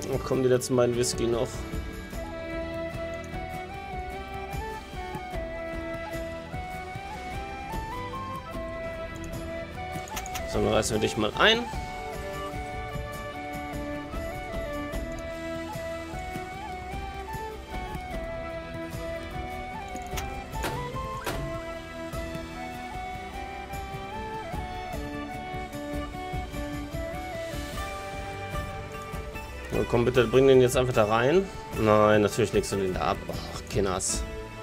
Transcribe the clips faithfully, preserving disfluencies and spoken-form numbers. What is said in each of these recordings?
Dann kommen die letzten beiden Whisky noch. So, dann reißen wir dich mal ein. So, komm bitte, bring den jetzt einfach da rein. Nein, natürlich legst du den da ab. Ach, Kinders.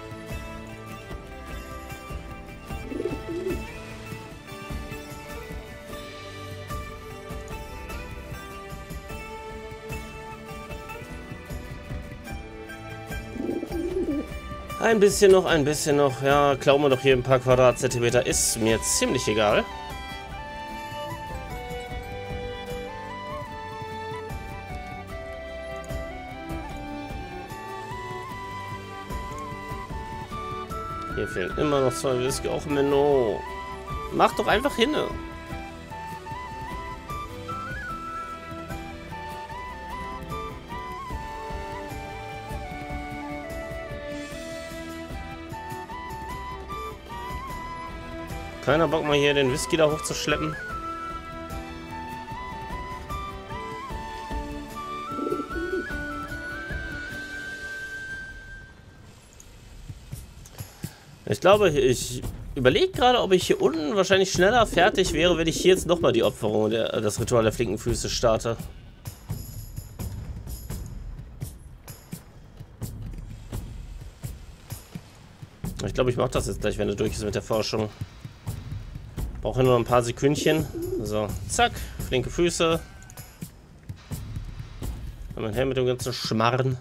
Ein bisschen noch, ein bisschen noch. Ja, klauen wir doch hier ein paar Quadratzentimeter. Ist mir ziemlich egal. Hier fehlen immer noch zwei Whisky. Auch Menno. Mach doch einfach hin. Keiner Bock mal hier den Whisky da hochzuschleppen. Ich glaube, ich überlege gerade, ob ich hier unten wahrscheinlich schneller fertig wäre, wenn ich hier jetzt nochmal die Opferung, der, das Ritual der flinken Füße starte. Ich glaube, ich mache das jetzt gleich, wenn er durch ist mit der Forschung. Brauche nur noch ein paar Sekündchen. So, zack, flinke Füße. Dann mein Helm mit dem ganzen Schmarren.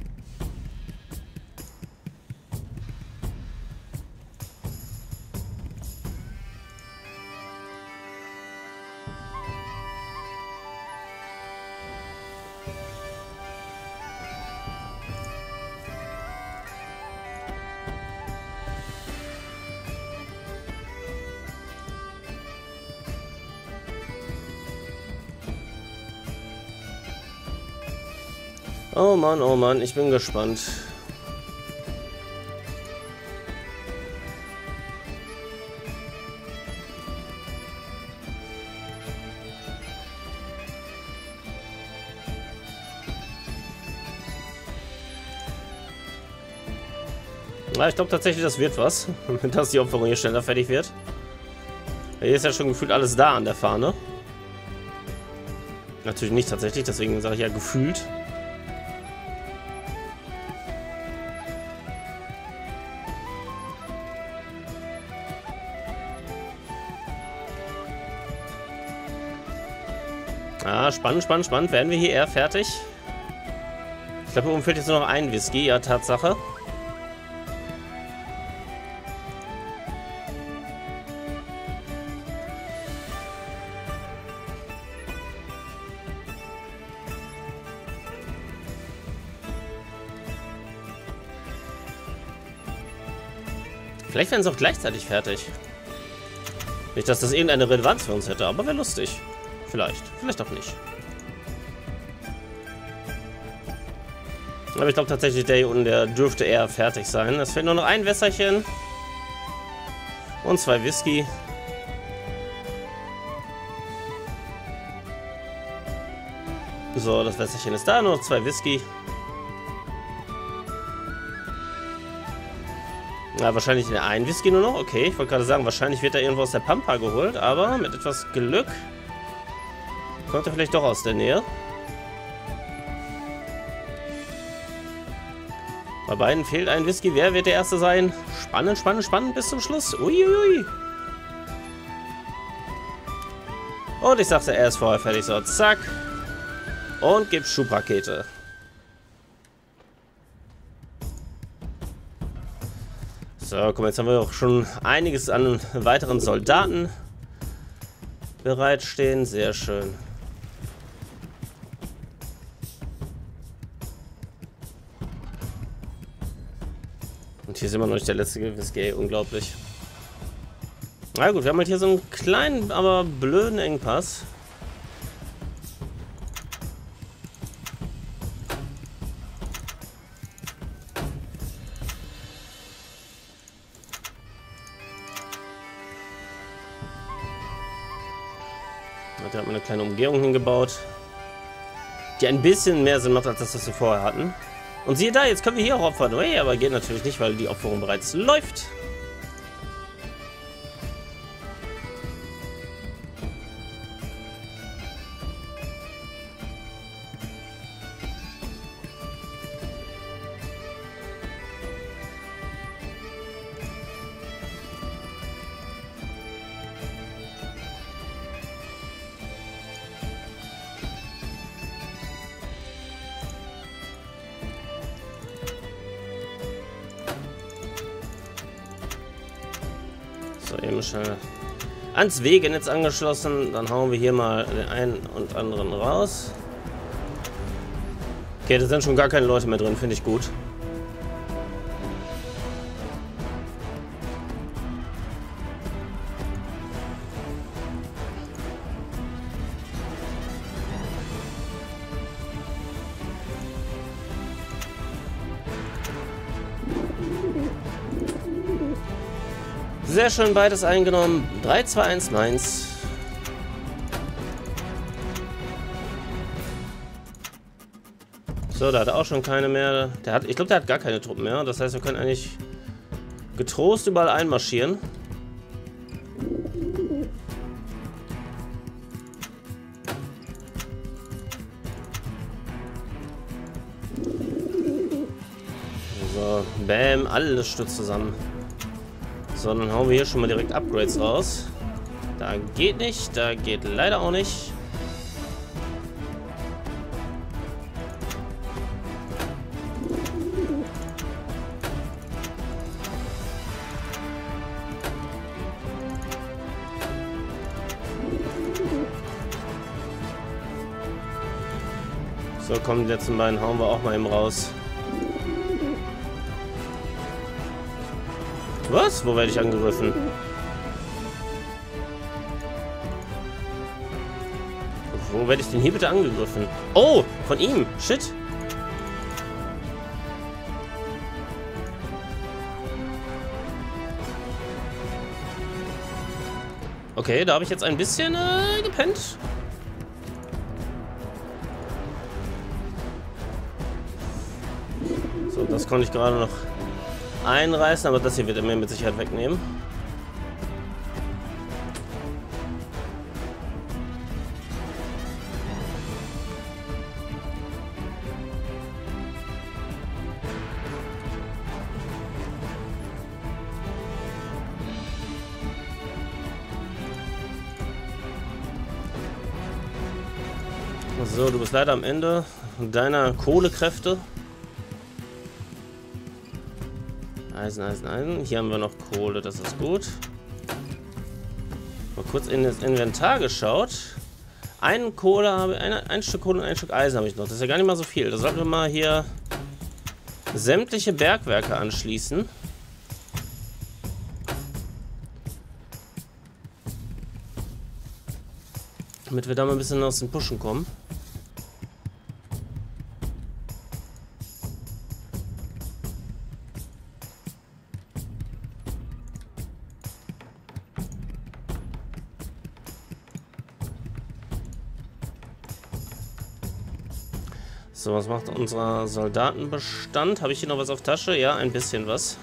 Oh Mann, oh Mann, ich bin gespannt. Ja, ich glaube tatsächlich, das wird was, dass die Opferung hier schneller fertig wird. Hier ist ja schon gefühlt alles da an der Fahne. Natürlich nicht tatsächlich, deswegen sage ich ja gefühlt. Ah, spannend, spannend, spannend. Werden wir hier eher fertig? Ich glaube, hier oben fehlt jetzt nur noch ein Whisky. Ja, Tatsache. Vielleicht werden sie auch gleichzeitig fertig. Nicht, dass das irgendeine Relevanz für uns hätte, aber wäre lustig. Vielleicht. Vielleicht auch nicht. Aber ich glaube tatsächlich, der hier unten, der dürfte eher fertig sein. Es fehlt nur noch ein Wässerchen. Und zwei Whisky. So, das Wässerchen ist da. Nur noch zwei Whisky. Ja, wahrscheinlich der ein Whisky nur noch. Okay, ich wollte gerade sagen, wahrscheinlich wird er irgendwo aus der Pampa geholt. Aber mit etwas Glück kommt er vielleicht doch aus der Nähe. Bei beiden fehlt ein Whisky. Wer wird der Erste sein? Spannend, spannend, spannend bis zum Schluss. Uiuiui. Und ich sagte, er ist vorher fertig. So, zack. Und gibt Schubrakete. So, guck mal, jetzt haben wir auch schon einiges an weiteren Soldaten bereitstehen. Sehr schön. Und hier ist immer noch nicht der letzte Whisky. Unglaublich. Na gut, wir haben halt hier so einen kleinen, aber blöden Engpass. Da hat man eine kleine Umgehung hingebaut, die ein bisschen mehr Sinn macht, als das, was wir vorher hatten. Und siehe da, jetzt können wir hier auch opfern. Hey, aber geht natürlich nicht, weil die Opferung bereits läuft. So, eben schnell ans Wegenetz angeschlossen. Dann hauen wir hier mal den einen und anderen raus. Okay, da sind schon gar keine Leute mehr drin, finde ich gut. Sehr schön, beides eingenommen. drei, zwei, eins, Mainz. So, da hat er auch schon keine mehr. Der hat, ich glaube, der hat gar keine Truppen mehr. Das heißt, wir können eigentlich getrost überall einmarschieren. So, bam, alles stürzt zusammen. So, dann hauen wir hier schon mal direkt Upgrades raus. Da geht nicht, da geht leider auch nicht. So, kommen die letzten beiden, hauen wir auch mal eben raus. Was? Wo werde ich angegriffen? Wo werde ich denn hier bitte angegriffen? Oh, von ihm. Shit. Okay, da habe ich jetzt ein bisschen äh, gepennt. So, das konnte ich gerade noch einreißen, aber das hier wird er mir mit Sicherheit wegnehmen. So, du bist leider am Ende deiner Kohlekräfte. Eisen, Eisen, Eisen. Hier haben wir noch Kohle, das ist gut. Mal kurz in das Inventar geschaut. Ein Kohle habe ein, ein Stück Kohle und ein Stück Eisen habe ich noch. Das ist ja gar nicht mal so viel. Da sollten wir mal hier sämtliche Bergwerke anschließen. Damit wir da mal ein bisschen aus den Pushen kommen. So, was macht unser Soldatenbestand? Habe ich hier noch was auf Tasche? Ja, ein bisschen was.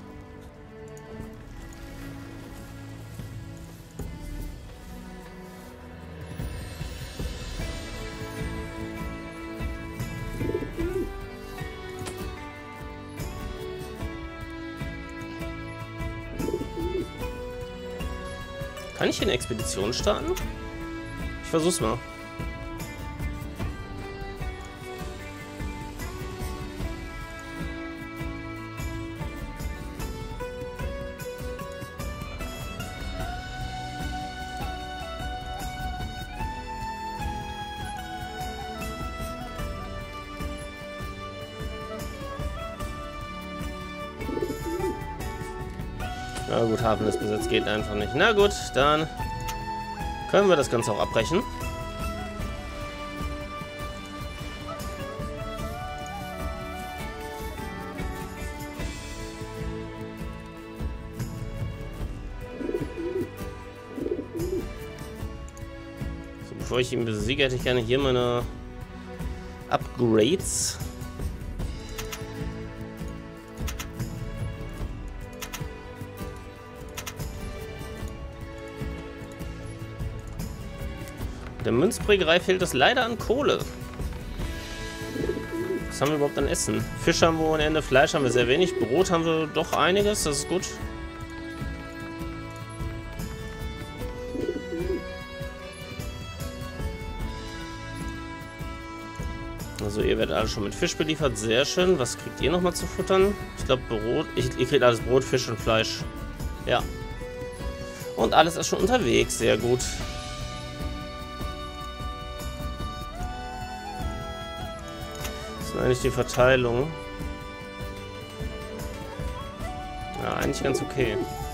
Kann ich hier eine Expedition starten? Ich versuch's mal. Na gut, Hafen ist besetzt, geht einfach nicht. Na gut, dann können wir das Ganze auch abbrechen. So, bevor ich ihn besiege, hätte ich gerne hier meine Upgrades. Der Münzprägerei fehlt es leider an Kohle. Was haben wir überhaupt an Essen? Fisch haben wir ohne Ende, Fleisch haben wir sehr wenig, Brot haben wir doch einiges, das ist gut. Also ihr werdet alle schon mit Fisch beliefert, sehr schön. Was kriegt ihr nochmal zu futtern? Ich glaube Brot, ich, ihr kriegt alles Brot, Fisch und Fleisch. Ja. Und alles ist schon unterwegs, sehr gut. Eigentlich die Verteilung. Ja, eigentlich ganz okay.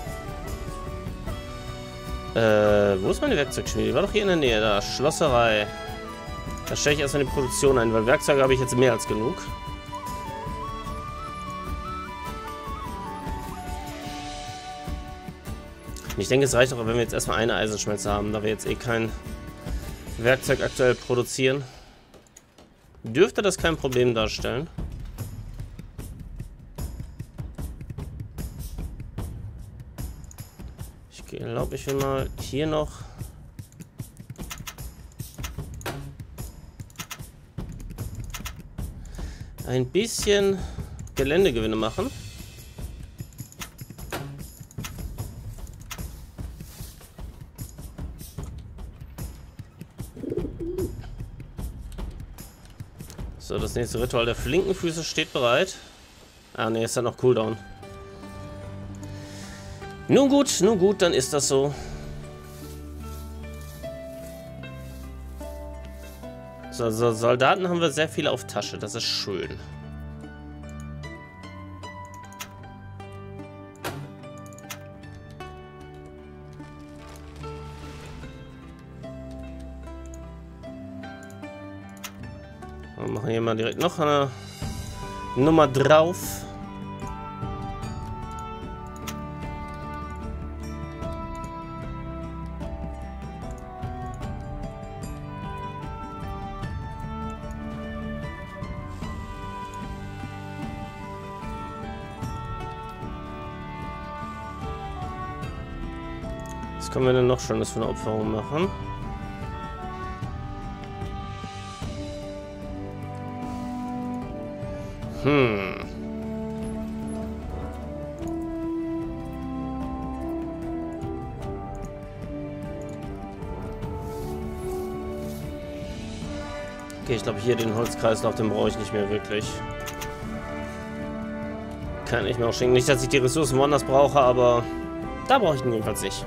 Äh, wo ist meine Werkzeugschmiede? Die war doch hier in der Nähe, da. Schlosserei. Da stelle ich erstmal die Produktion ein, weil Werkzeuge habe ich jetzt mehr als genug. Ich denke, es reicht auch, wenn wir jetzt erstmal eine Eisenschmelze haben, da wir jetzt eh kein Werkzeug aktuell produzieren. Dürfte das kein Problem darstellen. Ich glaube, ich will mal hier noch ein bisschen Geländegewinne machen. So, das nächste Ritual der Flinkenfüße steht bereit. Ah, ne, ist ja noch Cooldown. Nun gut, nun gut, dann ist das so. So, so, Soldaten haben wir sehr viele auf Tasche, das ist schön. Wir machen hier mal direkt noch eine Nummer drauf. Was können wir denn noch Schönes für eine Opferung machen? Hm. Okay, ich glaube hier den Holzkreislauf, den brauche ich nicht mehr wirklich. Kann ich mir auch schenken. Nicht, dass ich die Ressourcen woanders brauche, aber da brauche ich ihn jedenfalls nicht.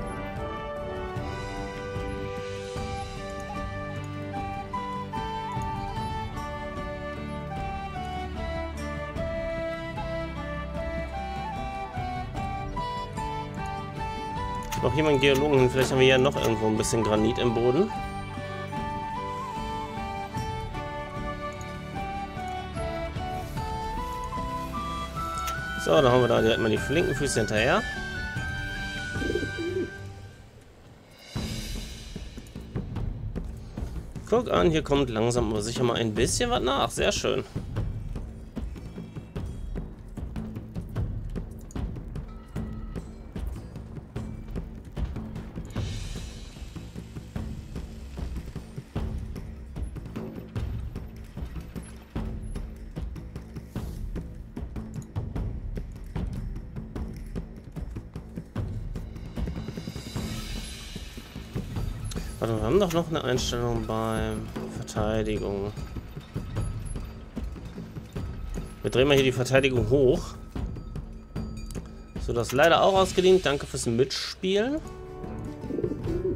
Ich brauche hier mal einen Geologen hin. Vielleicht haben wir ja noch irgendwo ein bisschen Granit im Boden. So, dann haben wir da direkt mal die Flinkenfüße hinterher. Guck an, hier kommt langsam aber sicher mal ein bisschen was nach. Sehr schön. Warte, wir haben doch noch eine Einstellung bei Verteidigung. Wir drehen mal hier die Verteidigung hoch. So, das ist leider auch ausgedient. Danke fürs Mitspielen.